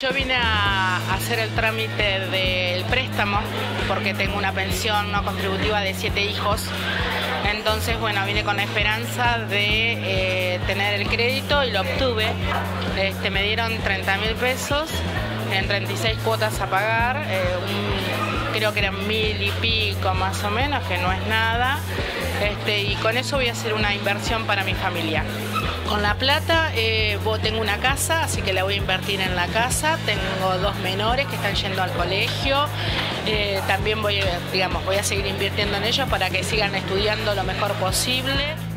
Yo vine a hacer el trámite del préstamo porque tengo una pensión no contributiva de 7 hijos. Entonces, bueno, vine con la esperanza de tener el crédito y lo obtuve. Me dieron 30.000 pesos en 36 cuotas a pagar. Creo que eran 1.000 y pico más o menos, que no es nada. Y con eso voy a hacer una inversión para mi familia. Con la plata tengo una casa, así que la voy a invertir en la casa. Tengo 2 menores que están yendo al colegio. También voy a seguir invirtiendo en ellos para que sigan estudiando lo mejor posible.